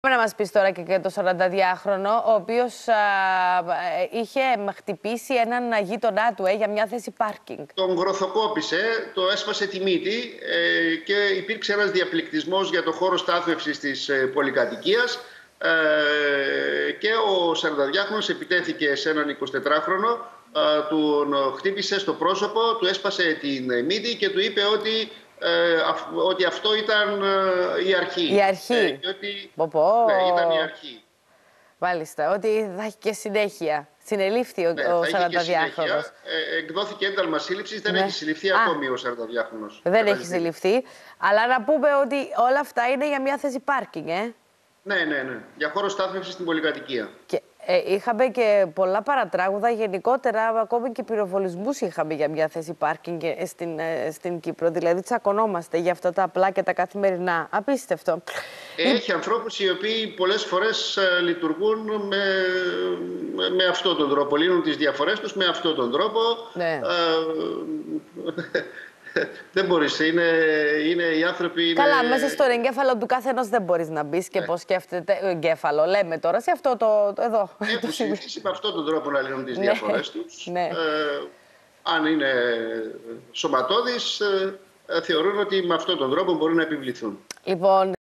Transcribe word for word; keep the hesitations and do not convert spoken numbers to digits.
Να μας πεις τώρα και για το σαρανταδυάχρονο, ο οποίος α, είχε χτυπήσει έναν γείτονά του ε, για μια θέση πάρκινγκ. Τον γροθοκόπησε, το έσπασε τη μύτη ε, και υπήρξε ένας διαπληκτισμός για το χώρο στάθμευσης της ε, πολυκατοικίας ε, και ο σαρανταδυάχρονος επιτέθηκε σε έναν εικοσιτετράχρονο, ε, τον χτύπησε στο πρόσωπο, του έσπασε την μύτη και του είπε ότι Ε, ότι αυτό ήταν ε, η αρχή. Η αρχή. Ε, και ότι, πω, πω. Ναι, ήταν η αρχή. Μάλιστα, ότι θα έχει και συνέχεια. Συνελήφθη ο, ναι, ο σαρανταδυάχρονος. Ε, εκδόθηκε ένταλμα σύλληψης, δεν ναι. έχει συλληφθεί Α, ακόμη ο σαρανταδυάχρονος. Δεν έχει συλληφθεί. Αλλά να πούμε ότι όλα αυτά είναι για μια θέση πάρκινγκ, ε. Ναι, ναι, ναι. Για χώρο στάθμευσης στην πολυκατοικία. Και, ε, είχαμε και πολλά παρατράγουδα, γενικότερα ακόμη και πυροβολισμούς είχαμε για μια θέση πάρκινγκ στην, ε, στην Κύπρο. Δηλαδή τσακωνόμαστε για αυτά τα απλά και τα καθημερινά. Απίστευτο. Έχει ανθρώπους οι οποίοι πολλές φορές ε, λειτουργούν με, με, με αυτόν τον τρόπο. Λύνουν τις διαφορές τους με αυτόν τον τρόπο. Ναι. Ε, δεν μπορείς, είναι, είναι οι άνθρωποι... Είναι... Καλά, μέσα στον εγκέφαλο του καθενός δεν μπορείς να μπεις και ναι. πώς σκέφτεται εγκέφαλο. Λέμε τώρα σε αυτό το, το εδώ. Έχουν συνηθίσει με αυτόν τον τρόπο να λύνουν τις διαφορές τους. Ναι. Ε, αν είναι σωματώδεις, ε, θεωρούν ότι με αυτόν τον τρόπο μπορούν να επιβληθούν. Λοιπόν...